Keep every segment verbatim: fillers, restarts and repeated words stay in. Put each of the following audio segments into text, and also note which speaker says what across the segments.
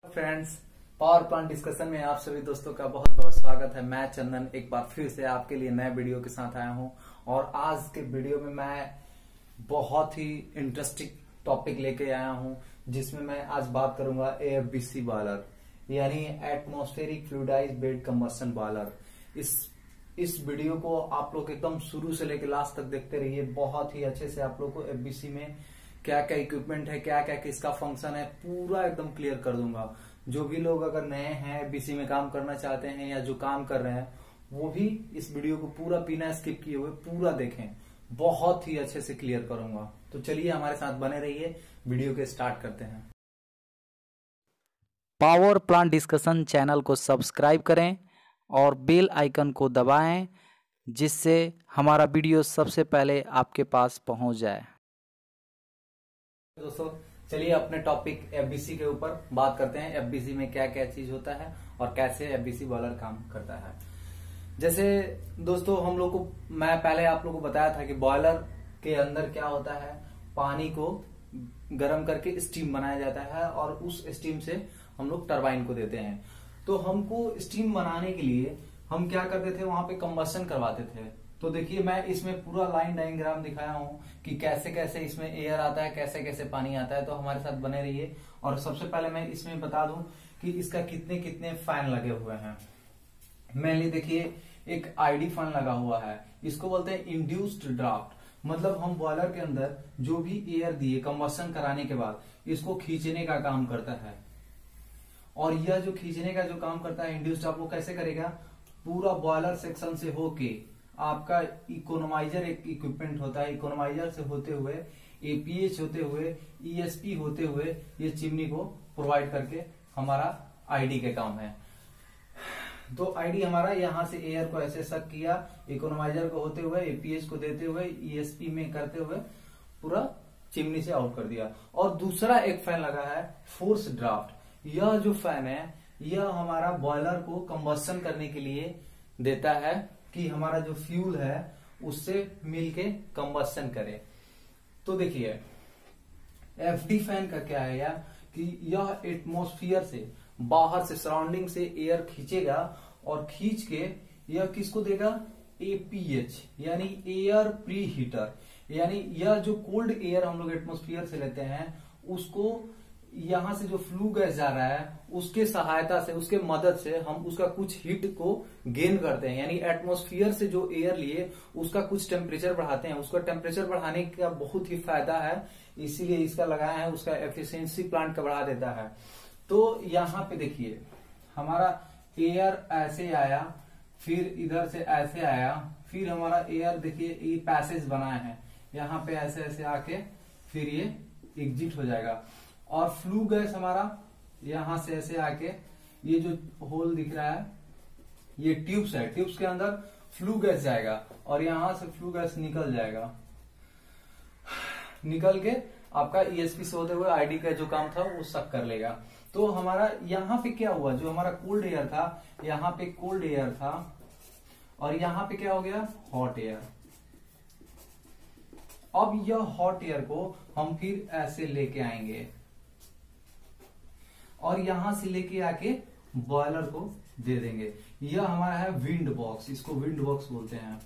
Speaker 1: Friends, power plant discussion में आप सभी दोस्तों का बहुत बहुत स्वागत है। मैं चंदन एक बार फिर से आपके लिए नए वीडियो के साथ आया हूं और आज के वीडियो में मैं बहुत ही इंटरेस्टिंग टॉपिक लेके आया हूं, जिसमें मैं आज बात करूंगा A F B C boiler यानी atmospheric fluidized bed combustion boiler. इस इस वीडियो को आप लोग एकदम शुरू से लेकर लास्ट तक देखते रहिए। बहुत ही अच्छे से आप लोग को एफ बी सी में क्या क्या इक्विपमेंट है, क्या क्या किसका फंक्शन है, पूरा एकदम क्लियर कर दूंगा। जो भी लोग अगर नए हैं एफ बी सी में काम करना चाहते हैं या जो काम कर रहे हैं, वो भी इस वीडियो को पूरा बिना स्किप किए हुए पूरा देखें। बहुत ही अच्छे से क्लियर करूंगा। तो चलिए हमारे साथ बने रहिए, वीडियो के स्टार्ट करते हैं।
Speaker 2: पावर प्लांट डिस्कशन चैनल को सब्सक्राइब करें और बेल आइकन को दबाएं, जिससे हमारा वीडियो सबसे पहले आपके पास पहुंच जाए।
Speaker 1: दोस्तों चलिए अपने टॉपिक एफ बी सी के ऊपर बात करते हैं। एफ बी सी में क्या क्या चीज होता है और कैसे एफ बी सी बॉयलर काम करता है। जैसे दोस्तों हम लोग को मैं पहले आप लोगों को बताया था कि बॉयलर के अंदर क्या होता है, पानी को गर्म करके स्टीम बनाया जाता है और उस स्टीम से हम लोग टरबाइन को देते हैं। तो हमको स्टीम बनाने के लिए हम क्या करते थे, वहां पे कंबस्शन करवाते थे। तो देखिए मैं इसमें पूरा लाइन डायग्राम दिखाया हूं कि कैसे कैसे इसमें एयर आता है, कैसे कैसे पानी आता है। तो हमारे साथ बने रहिए। और सबसे पहले मैं इसमें बता दूं कि इसका कितने कितने फैन लगे हुए हैं। मेनली देखिए एक आईडी फैन लगा हुआ है, इसको बोलते हैं इंड्यूस्ड ड्राफ्ट। मतलब हम बॉयलर के अंदर जो भी एयर दिए कंबस्शन कराने के बाद इसको खींचने का काम करता है। और यह जो खींचने का जो काम करता है इंड्यूस्ड ड्राफ्ट, वो कैसे करेगा, पूरा बॉयलर सेक्शन से होके आपका इकोनोमाइजर एक इक्विपमेंट होता है, इकोनोमाइजर से होते हुए ए पी एच होते हुए ई एस पी होते हुए ये चिमनी को प्रोवाइड करके हमारा आई डी के काम है। तो आई डी हमारा यहाँ से एयर को ऐसे सक किया, इकोनोमाइजर को होते हुए ए पी एच को देते हुए ई एस पी में करते हुए पूरा चिमनी से आउट कर दिया। और दूसरा एक फैन लगा है फोर्स ड्राफ्ट। यह जो फैन है यह हमारा बॉयलर को कंबस्शन करने के लिए देता है कि हमारा जो फ्यूल है उससे मिलके कंबस्शन करे। तो देखिए एफ डी फैन का क्या है यार, कि यह एटमॉस्फेयर से बाहर से सराउंडिंग से एयर खींचेगा और खींच के यह किसको देगा, ए पी एच यानी एयर प्री हीटर। यानी यह जो कोल्ड एयर हम लोग एटमॉस्फेयर से लेते हैं उसको यहां से जो फ्लू गैस जा रहा है उसके सहायता से, उसके मदद से हम उसका कुछ हीट को गेन करते हैं। यानी एटमॉस्फेयर से जो एयर लिए उसका कुछ टेम्परेचर बढ़ाते हैं। उसका टेम्परेचर बढ़ाने का बहुत ही फायदा है, इसीलिए इसका लगाया है। उसका एफिशिएंसी प्लांट का बढ़ा देता है। तो यहाँ पे देखिए हमारा एयर ऐसे आया, फिर इधर से ऐसे आया, फिर हमारा एयर देखिए ये पैसेज बनाया है, यहाँ पे ऐसे ऐसे आके फिर ये एग्जिट हो जाएगा। और फ्लू गैस हमारा यहां से ऐसे आके ये जो होल दिख रहा है ये ट्यूब्स है, ट्यूब्स के अंदर फ्लू गैस जाएगा और यहां से फ्लू गैस निकल जाएगा। निकल के आपका ई एस पी से होते हुए आईडी का जो काम था वो सक कर लेगा। तो हमारा यहाँ पे क्या हुआ, जो हमारा कोल्ड एयर था यहाँ पे कोल्ड एयर था और यहाँ पे क्या हो गया, हॉट एयर। अब यह हॉट एयर को हम फिर ऐसे लेके आएंगे और यहां से लेके आके बॉयलर को दे देंगे। यह हमारा है विंड बॉक्स, इसको विंड बॉक्स बोलते हैं।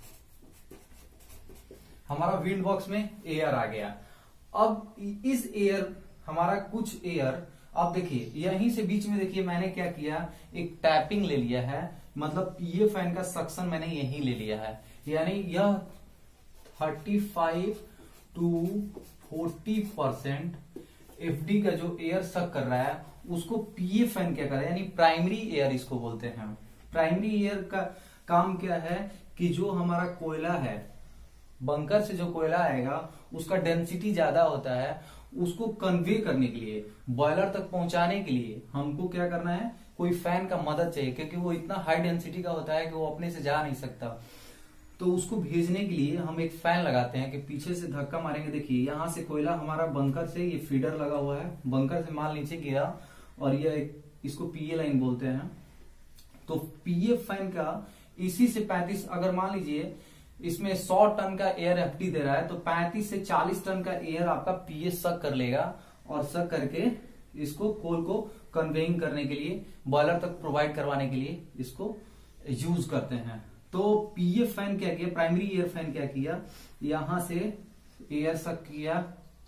Speaker 1: हमारा विंड बॉक्स में एयर आ गया। अब इस एयर हमारा कुछ एयर, अब देखिए यहीं से बीच में देखिए मैंने क्या किया, एक टैपिंग ले लिया है। मतलब ये फैन का सक्शन मैंने यहीं ले लिया है। यानी यह पैंतीस टू चालीस परसेंट एफ डी का जो एयर सक कर रहा है उसको पी ए फैन क्या कर रहा है, यानी प्राइमरी एयर इसको बोलते हैं। प्राइमरी एयर का काम क्या है कि जो हमारा कोयला है, बंकर से जो कोयला आएगा उसका डेंसिटी ज्यादा होता है, उसको कन्वे करने के लिए, बॉयलर तक पहुंचाने के लिए हमको क्या करना है, कोई फैन का मदद चाहिए, क्योंकि वो इतना हाई डेंसिटी का होता है कि वो अपने से जा नहीं सकता। तो उसको भेजने के लिए हम एक फैन लगाते हैं कि पीछे से धक्का मारेंगे। देखिए यहाँ से कोयला हमारा बंकर से, ये फीडर लगा हुआ है, बंकर से माल नीचे गिरा और ये एक, इसको पी ए लाइन बोलते हैं। तो पी ए फैन का इसी से पैंतीस, अगर मान लीजिए इसमें सौ टन का एयर एफ डी दे रहा है तो पैंतीस से चालीस टन का एयर आपका पी ए सक कर लेगा और सक करके इसको कोल को कन्वेइंग करने के लिए, बॉयलर तक प्रोवाइड करवाने के लिए इसको यूज करते हैं। तो पीएफ फैन क्या किया, प्राइमरी एयर फैन क्या किया, यहां से एयर सक किया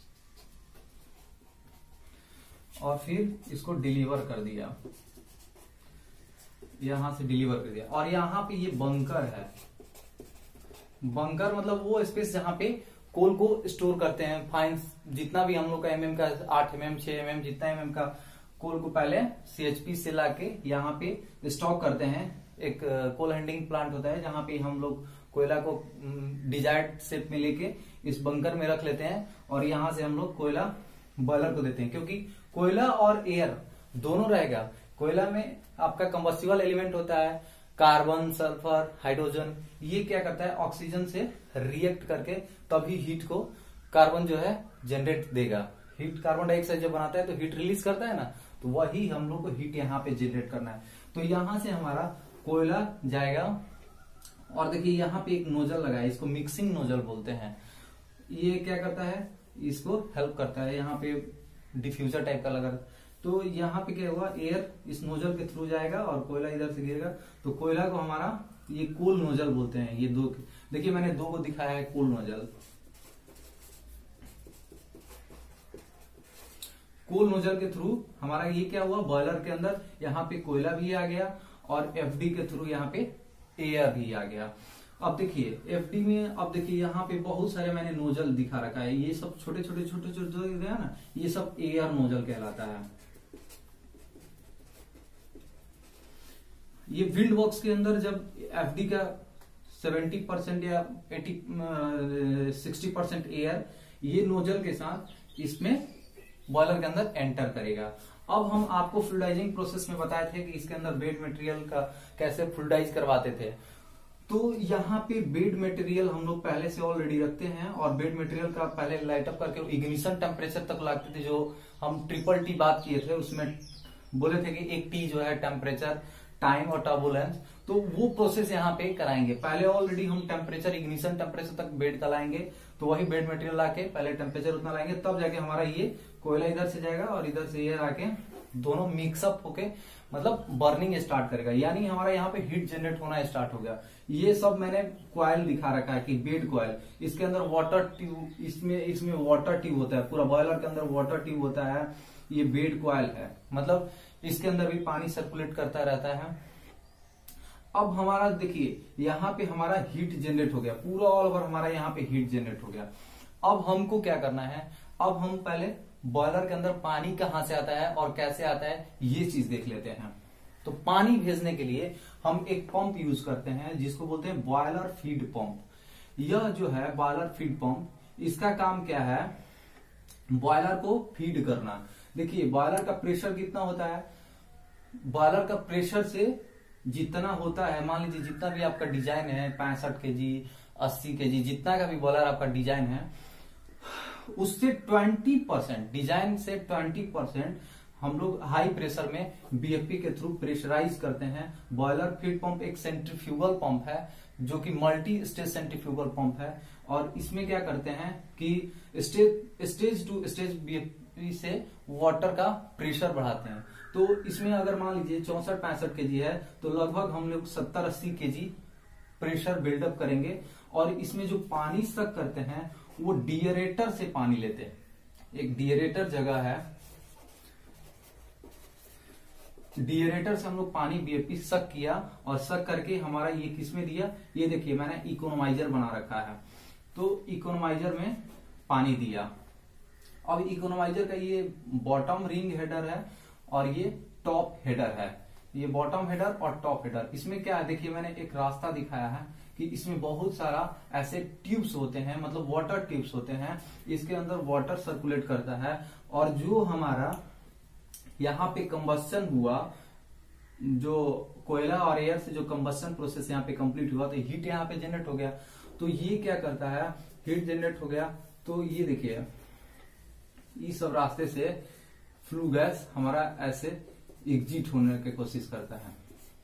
Speaker 1: और फिर इसको डिलीवर कर दिया, यहां से डिलीवर कर दिया। और यहां पे ये बंकर है, बंकर मतलब वो स्पेस जहां पे कोल को स्टोर करते हैं। फाइन जितना भी हम लोग का एमएम का आठ एमएम छह एमएम जितना एमएम का कोल को पहले सीएचपी से लाके यहाँ पे स्टॉक करते हैं। एक कोल हैंडलिंग प्लांट होता है जहां पे हम लोग कोयला को डिजायर्ड शेप में लेके इस बंकर में रख लेते हैं और यहां से हम लोग कोयला बॉयलर को देते हैं। क्योंकि कोयला और एयर दोनों रहेगा। कोयला में आपका कंबस्टिबल एलिमेंट होता है, कार्बन, सल्फर, हाइड्रोजन, ये क्या करता है ऑक्सीजन से रिएक्ट करके तभी हीट को कार्बन जो है जनरेट देगा। हीट कार्बन डाइऑक्साइड जब बनाता है तो हीट रिलीज करता है ना, तो वही हम लोग को हीट यहाँ पे जनरेट करना है। तो यहां से हमारा कोयला जाएगा और देखिए यहाँ पे एक नोजल लगा है, इसको मिक्सिंग नोजल बोलते हैं। ये क्या करता है, इसको हेल्प करता है, यहाँ पे डिफ्यूजर टाइप का लगा। तो यहाँ पे क्या होगा, एयर इस नोजल के थ्रू जाएगा और कोयला इधर से गिरेगा। तो कोयला को हमारा ये कूल नोजल बोलते हैं। ये दो देखिए मैंने दो को दिखाया है कूल नोजल। कूल नोजल के थ्रू हमारा ये क्या हुआ, बॉयलर के अंदर यहाँ पे कोयला भी आ गया और एफडी के थ्रू यहाँ पे एयर भी आ गया। अब देखिए एफडी में, अब देखिए यहाँ पे बहुत सारे मैंने नोजल दिखा रखा है। ये सब छोटे छोटे छोटे छोटे जो गया ना, ये सब एयर नोजल कहलाता है। ये विंड बॉक्स के अंदर जब एफडी का सत्तर परसेंट या अस्सी साठ परसेंट एयर ये नोजल के साथ इसमें बॉयलर के अंदर एंटर करेगा। अब हम आपको फ्लूइडाइजिंग प्रोसेस में बताए थे कि इसके अंदर बेड मटेरियल का कैसे फ्लूइडाइज करवाते थे। तो यहाँ पे बेड मटेरियल हम लोग पहले से ऑलरेडी रखते हैं और बेड मटेरियल का पहले लाइट अप करके इग्निशन टेम्परेचर तक लाते थे। जो हम ट्रिपल टी बात किए थे उसमें बोले थे कि एक टी जो है टेम्परेचर, टाइम और टर्बुलेंस, तो वो प्रोसेस यहाँ पे कराएंगे। पहले ऑलरेडी हम टेम्परेचर, इग्निशन टेम्परेचर तक बेड का लाएंगे, तो वही बेड मटेरियल लाके पहले टेम्परेचर उतना लाएंगे, तब जाके हमारा ये कोयला इधर से जाएगा और इधर से एयर आके दोनों मिक्सअप होके मतलब बर्निंग स्टार्ट करेगा। यानी हमारा यहाँ पे हीट जनरेट होना स्टार्ट हो गया। ये सब मैंने कॉइल दिखा रखा है कि बेड कॉइल, इसके अंदर वाटर ट्यूब, इसमें इसमें वाटर ट्यूब होता है, पूरा बॉयलर के अंदर वाटर ट्यूब होता है। ये बेड कॉइल है, मतलब इसके अंदर भी पानी सर्कुलेट करता रहता है। अब हमारा देखिए यहाँ पे हमारा हीट जनरेट हो गया, पूरा ऑल ओवर हमारा यहाँ पे हीट जनरेट हो गया। अब हमको क्या करना है, अब हम पहले बॉयलर के अंदर पानी कहाँ से आता है और कैसे आता है ये चीज देख लेते हैं। तो पानी भेजने के लिए हम एक पंप यूज करते हैं जिसको बोलते हैं बॉयलर फीड पंप। यह जो है बॉयलर फीड पंप, इसका काम क्या है, बॉयलर को फीड करना। देखिए बॉयलर का प्रेशर कितना होता है, बॉयलर का प्रेशर से जितना होता है, मान लीजिए जितना भी आपका डिजाइन है पैंसठ के जी, अस्सी के जी, जितना का भी बॉयलर आपका डिजाइन है, उससे बीस परसेंट डिजाइन से बीस परसेंट हम लोग हाई प्रेशर में बीएफपी के थ्रू प्रेशराइज करते हैं। बॉयलर फीड पंप एक सेंट्रीफ्यूगल पंप है जो कि मल्टी स्टेज सेंट्रीफ्यूगल पंप है। और इसमें क्या करते हैं कि stage stage to stage BFP से वाटर का प्रेशर बढ़ाते हैं। तो इसमें अगर मान लीजिए चौसठ पैंसठ के जी है तो लगभग हम लोग सत्तर अस्सी के जी प्रेशर बिल्डअप करेंगे। और इसमें जो पानी सक करते हैं वो डिएरेटर से पानी लेते हैं। एक डिएरेटर जगह है, डिएरेटर से हम लोग पानी बीएफपी सक किया और सक करके हमारा ये किसमें दिया, ये देखिए मैंने इकोनोमाइजर बना रखा है। तो इकोनोमाइजर में पानी दिया। अब इकोनोमाइजर का ये बॉटम रिंग हेडर है और ये टॉप हेडर है। ये बॉटम हेडर और टॉप हेडर, इसमें क्या है देखिए मैंने एक रास्ता दिखाया है कि इसमें बहुत सारा ऐसे ट्यूब्स होते हैं, मतलब वाटर ट्यूब्स होते हैं। इसके अंदर वाटर सर्कुलेट करता है और जो हमारा यहाँ पे कंबस्शन हुआ, जो कोयला और एयर से जो कंबस्शन प्रोसेस यहाँ पे कंप्लीट हुआ, तो हीट यहाँ पे जनरेट हो गया। तो ये क्या करता है, हीट जनरेट हो गया तो ये देखिए इस सब रास्ते से फ्लू गैस हमारा ऐसे एग्जिट होने की कोशिश करता है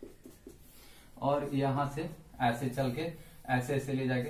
Speaker 1: और यहां से ऐसे चल के ऐसे ऐसे ले जाके,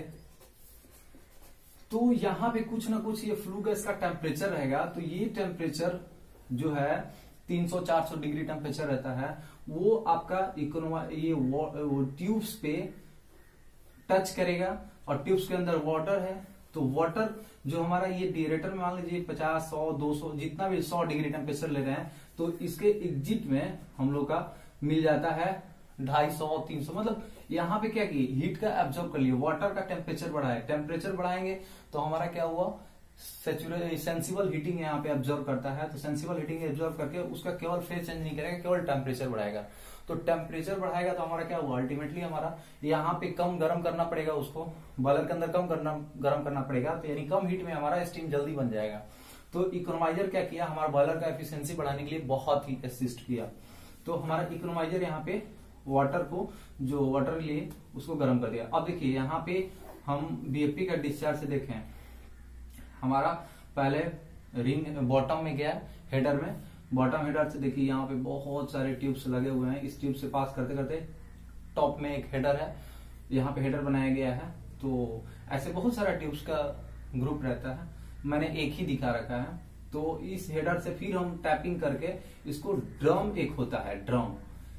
Speaker 1: तो यहाँ पे कुछ ना कुछ ये फ्लू गैस का टेम्परेचर रहेगा। तो ये टेम्परेचर जो है तीन सौ चार सौ डिग्री टेम्परेचर रहता है, वो आपका इकोनोमा ये ट्यूब्स पे टच करेगा, और ट्यूब्स के अंदर वाटर है, तो वाटर जो हमारा ये डिएरेटर में मान लीजिए पचास सौ दो सौ जितना भी सौ डिग्री टेम्परेचर ले रहे हैं, तो इसके एग्जिट में हम लोग का मिल जाता है ढाई सौ तीन सौ। मतलब यहाँ पे क्या किए, हीट का एब्जॉर्ब कर लिए, वाटर का टेम्परेचर बढ़ाए, टेम्परेचर बढ़ाएंगे तो हमारा क्या हुआ, सेंसिबल हीटिंग यहाँ पे एब्जॉर्ब करता है, तो सेंसिबल हीटिंग एब्जॉर्ब करके उसका केवल फेज चेंज नहीं करेगा, केवल टेम्परेचर बढ़ाएगा। तो टेम्परेचर बढ़ाएगा तो हमारा क्या हुआ, अल्टीमेटली हमारा यहाँ पे कम गर्म करना पड़ेगा, उसको बॉयलर के अंदर कम करना गर्म करना पड़ेगा, तो यानी कम हीट में हमारा स्टीम जल्दी बन जाएगा। तो इकोनोमाइजर क्या किया, हमारा बॉयलर का एफिशिएंसी बढ़ाने के लिए बहुत ही असिस्ट किया। तो हमारा इकोनोमाइजर यहाँ पे वाटर को जो वाटर लिए उसको गर्म कर दिया। अब देखिए यहाँ पे हम बीएफपी का डिस्चार्ज से देखें, हमारा पहले रिंग बॉटम में गया, हेडर में, बॉटम हेडर से देखिए यहाँ पे बहुत सारे ट्यूब्स लगे हुए हैं, इस ट्यूब से पास करते करते टॉप में एक हेडर है, यहाँ पे हेडर बनाया गया है। तो ऐसे बहुत सारा ट्यूब्स का ग्रुप रहता है, मैंने एक ही दिखा रखा है। तो इस हेडर से फिर हम टैपिंग करके इसको ड्रम एक होता है, ड्रम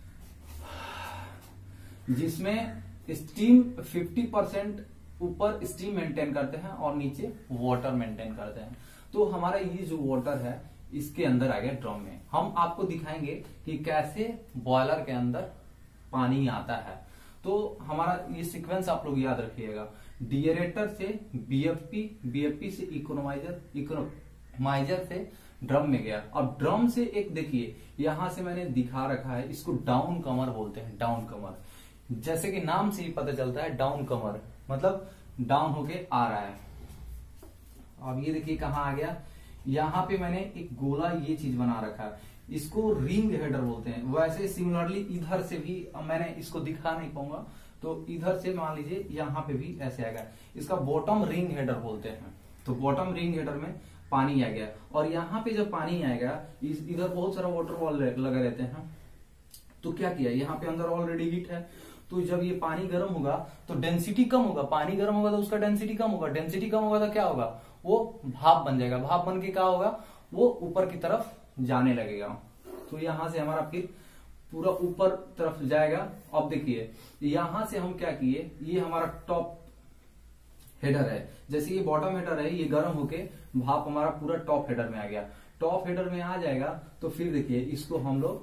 Speaker 1: जिसमें स्टीम फिफ्टी परसेंट ऊपर स्टीम मेंटेन करते हैं और नीचे वाटर मेंटेन करते हैं। तो हमारा ये जो वाटर है इसके अंदर आ गया ड्रम में। हम आपको दिखाएंगे कि कैसे बॉयलर के अंदर पानी आता है। तो हमारा ये सीक्वेंस आप लोग याद रखिएगा, डिएरेटर से बीएफपी, बीएफपी से इकोनोमाइजर, इकोनोमाइजर से ड्रम में गया। अब ड्रम से एक देखिए यहां से मैंने दिखा रखा है, इसको डाउन कमर बोलते हैं, डाउन कमर। जैसे कि नाम से ही पता चलता है डाउन कमर मतलब डाउन होके आ रहा है। अब ये देखिए कहाँ आ गया, यहाँ पे मैंने एक गोला ये चीज बना रखा है, इसको रिंग हेडर बोलते हैं। वैसे सिमिलरली इधर से भी मैंने इसको दिखा नहीं पाऊंगा, तो इधर से मान लीजिए यहाँ पे भी ऐसे आएगा, इसका बॉटम रिंग हेडर बोलते हैं। तो बॉटम रिंग हेडर में पानी आ गया, और यहाँ पे जब पानी आएगा इधर बहुत सारा वाटर बॉल लगे रहते हैं। तो क्या किया, यहाँ पे अंदर ऑलरेडी हीट है, तो जब ये पानी गर्म होगा तो डेंसिटी कम होगा, पानी गर्म होगा तो उसका डेंसिटी कम होगा, डेंसिटी कम होगा तो क्या होगा, वो भाप बन जाएगा, भाप बन के क्या होगा, वो ऊपर की तरफ जाने लगेगा। तो यहां से हमारा फिर पूरा ऊपर तरफ जाएगा। अब देखिए यहां से हम क्या किए, ये हमारा टॉप हेडर है, जैसे ये बॉटम हेडर है, ये गर्म होके भाप हमारा पूरा टॉप हेडर में आ गया। टॉप हेडर में आ जाएगा तो फिर देखिए इसको हम लोग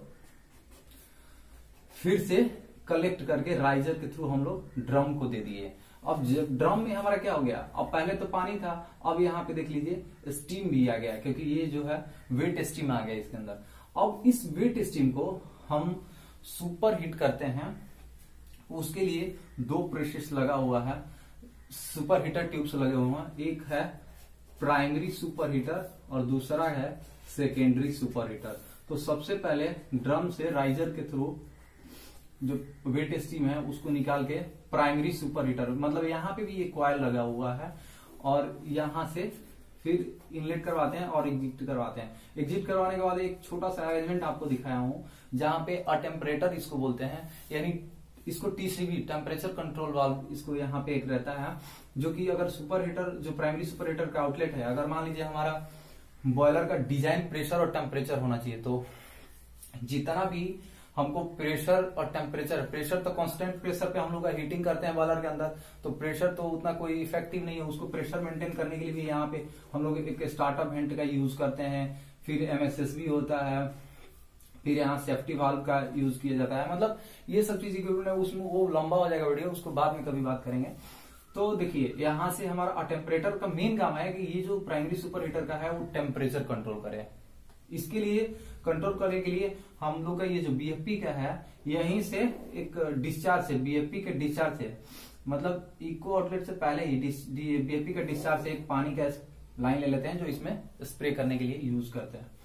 Speaker 1: फिर से कलेक्ट करके राइजर के थ्रू हम लोग ड्रम को दे दिए। अब जब ड्रम में हमारा क्या हो गया, अब पहले तो पानी था, अब यहाँ पे देख लीजिए स्टीम भी आ गया, क्योंकि ये जो है वेट स्टीम आ गया इसके अंदर। अब इस वेट स्टीम को हम सुपर हीट करते हैं, उसके लिए दो प्रेशर्स लगा हुआ है, सुपर हीटर ट्यूब्स लगे हुए हैं, एक है प्राइमरी सुपर हीटर और दूसरा है सेकेंडरी सुपर हीटर। तो सबसे पहले ड्रम से राइजर के थ्रू जो वेट स्टीम है उसको निकाल के प्राइमरी सुपर हीटर, मतलब यहाँ पे भी ये कॉइल लगा हुआ है, और यहाँ से फिर इनलेट करवाते हैं और एग्जिट करवाते हैं। एग्जिट करवाने के बाद एक छोटा सा अरेंजमेंट आपको दिखाया हूं, जहां पे अ टेम्परेटर इसको बोलते हैं, यानी इसको टीसीवी टेम्परेचर कंट्रोल वाल्व इसको यहाँ पे एक रहता है, जो कि अगर सुपर हीटर जो प्राइमरी सुपर हीटर का आउटलेट है, अगर मान लीजिए हमारा बॉयलर का डिजाइन प्रेशर और टेम्परेचर होना चाहिए, तो जितना भी हमको प्रेशर और टेम्परेचर, प्रेशर तो कांस्टेंट प्रेशर पे हम लोग हीटिंग करते हैं बॉयलर के अंदर, तो प्रेशर तो उतना कोई इफेक्टिव नहीं है, उसको प्रेशर मेंटेन करने के लिए भी यहाँ पे हम लोग एक स्टार्टअप वेंट का यूज करते हैं, फिर एमएसएसबी होता है, फिर यहाँ सेफ्टी वाल्व का यूज किया जाता है। मतलब ये सब चीज इक्विपमेंट है, उसमें वो लंबा हो जाएगा वीडियो, उसको बाद में कभी बात करेंगे। तो देखिए यहाँ से हमारा टेम्परेचर का मेन काम है कि ये जो प्राइमरी सुपर हीटर का है वो टेम्परेचर कंट्रोल करे। इसके लिए कंट्रोल करने के लिए हम लोग का ये जो बीएफपी का है, यहीं से एक डिस्चार्ज से, बीएफपी के डिस्चार्ज से, मतलब इको आउटलेट से पहले ही बीएफपी का डिस्चार्ज से एक पानी का लाइन ले लेते हैं, जो इसमें स्प्रे करने के लिए यूज करते हैं।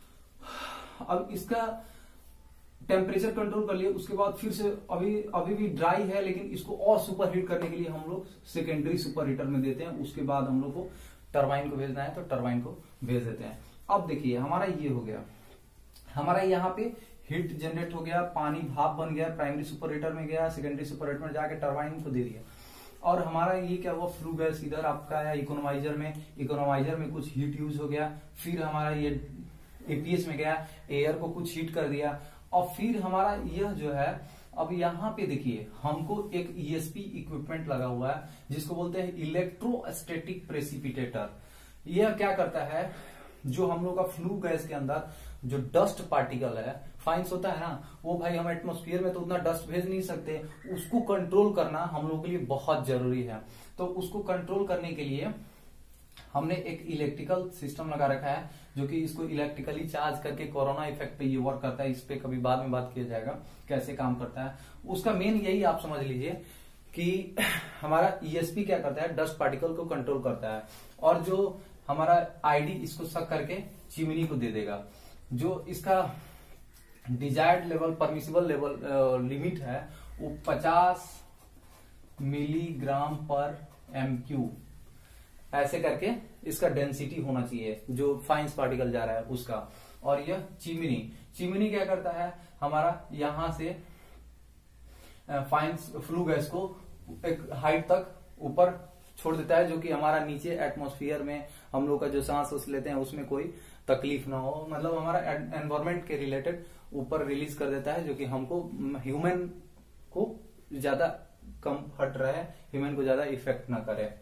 Speaker 1: अब इसका टेम्परेचर कंट्रोल कर लिए, उसके बाद फिर से अभी अभी भी ड्राई है, लेकिन इसको और सुपर हीट करने के लिए हम लोग सेकेंडरी सुपर हीटर में देते हैं। उसके बाद हम लोग को टरबाइन को भेजना है तो टरबाइन को भेज देते हैं। अब देखिए हमारा ये हो गया, हमारा यहाँ पे हीट जनरेट हो गया, पानी भाप बन गया, प्राइमरी सुपर हीटर में गया, सेकेंडरी सुपर हीटर में जाके टरबाइन को दे दिया, और हमारा ये क्या हुआ, फ्लू गैस इधर आपका है इकोनोमाइजर में, इकोनोमाइजर में कुछ हीट यूज हो गया, फिर हमारा ये एपीएस में गया, एयर को कुछ हीट कर दिया, और फिर हमारा यह जो है, अब यहाँ पे देखिए हमको एक ईएसपी इक्विपमेंट लगा हुआ है जिसको बोलते हैं इलेक्ट्रोस्टैटिक प्रेसिपिटेटर। यह क्या करता है, जो हम लोग का फ्लू गैस के अंदर जो डस्ट पार्टिकल है, फाइन्स होता है ना, वो भाई हम एटमॉस्फेयर में तो उतना डस्ट भेज नहीं सकते, उसको कंट्रोल करना हम लोग के लिए बहुत जरूरी है। तो उसको कंट्रोल करने के लिए हमने एक इलेक्ट्रिकल सिस्टम लगा रखा है, जो कि इसको इलेक्ट्रिकली चार्ज करके कोरोना इफेक्ट पे ये वर्क करता है। इस पे कभी बाद में बात किया जाएगा कैसे काम करता है। उसका मेन यही आप समझ लीजिए कि हमारा ईएसपी क्या करता है, डस्ट पार्टिकल को कंट्रोल करता है, और जो हमारा आईडी इसको सक करके चिमनी को दे देगा। जो इसका desired level, permissible level limit है वो पचास मिलीग्राम पर एम क्यू, ऐसे करके इसका डेंसिटी होना चाहिए जो फाइन्स पार्टिकल जा रहा है उसका। और यह चिमनी चिमनी क्या करता है, हमारा यहां से फाइन्स फ्लू गैस को एक हाइट तक ऊपर छोड़ देता है, जो कि हमारा नीचे एटमॉस्फेयर में हम लोग का जो सांस उस लेते हैं उसमें कोई तकलीफ ना हो, मतलब हमारा एनवायरमेंट के रिलेटेड ऊपर रिलीज कर देता है, जो कि हमको ह्यूमन को ज्यादा कम्फर्ट रहे, ह्यूमन को ज्यादा इफेक्ट ना करे।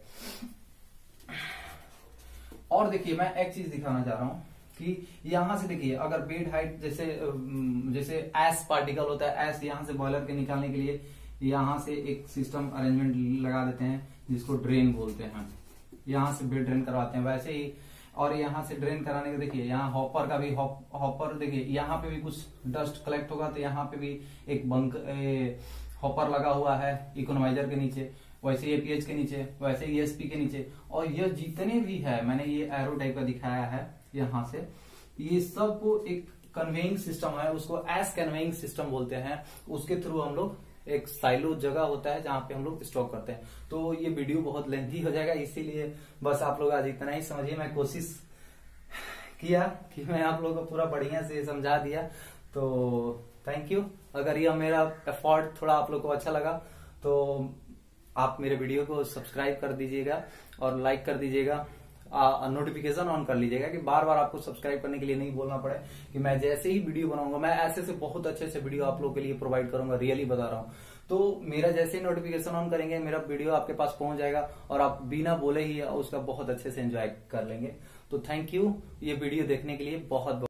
Speaker 1: और देखिए मैं एक चीज दिखाना चाह रहा हूं कि यहां से देखिए, अगर बेड हाइट जैसे जैसे एस पार्टिकल होता है, एस यहां से बॉयलर के निकालने के लिए यहां से एक सिस्टम अरेंजमेंट लगा देते हैं जिसको ड्रेन बोलते हैं, यहां से बेड ड्रेन करवाते हैं। वैसे ही और यहां से ड्रेन कराने के देखिए यहाँ हॉपर का भी हॉप, हॉपर देखिए यहाँ पे भी कुछ डस्ट कलेक्ट होगा, तो यहाँ पे भी एक बंक हॉपर लगा हुआ है इकोनोमाइजर के नीचे, वैसे एपीएच के नीचे, वैसे ईएसपी के नीचे। और ये जितने भी है, मैंने ये एरो टाइप का दिखाया है यहाँ से, ये सब को एक कन्वेइंग सिस्टम है, उसको एस कन्वेइंग सिस्टम बोलते हैं। उसके थ्रू हम लोग एक साइलो जगह होता है जहां पे हम लोग स्टॉक करते हैं। तो ये वीडियो बहुत लेंथी हो जाएगा, इसीलिए बस आप लोग आज इतना ही समझिए। मैं कोशिश किया कि मैं आप लोगों को पूरा बढ़िया से समझा दिया, तो थैंक यू। अगर यह मेरा एफर्ट थोड़ा आप लोग को अच्छा लगा तो आप मेरे वीडियो को सब्सक्राइब कर दीजिएगा और लाइक कर दीजिएगा, नोटिफिकेशन ऑन कर लीजिएगा कि बार बार आपको सब्सक्राइब करने के लिए नहीं बोलना पड़े, कि मैं जैसे ही वीडियो बनाऊंगा मैं ऐसे से बहुत अच्छे से वीडियो आप लोगों के लिए प्रोवाइड करूंगा, रियली बता रहा हूं। तो मेरा जैसे ही नोटिफिकेशन ऑन करेंगे मेरा वीडियो आपके पास पहुंच जाएगा और आप बिना बोले ही उसका बहुत अच्छे से एंजॉय कर लेंगे। तो थैंक यू ये वीडियो देखने के लिए बहुत बहुत।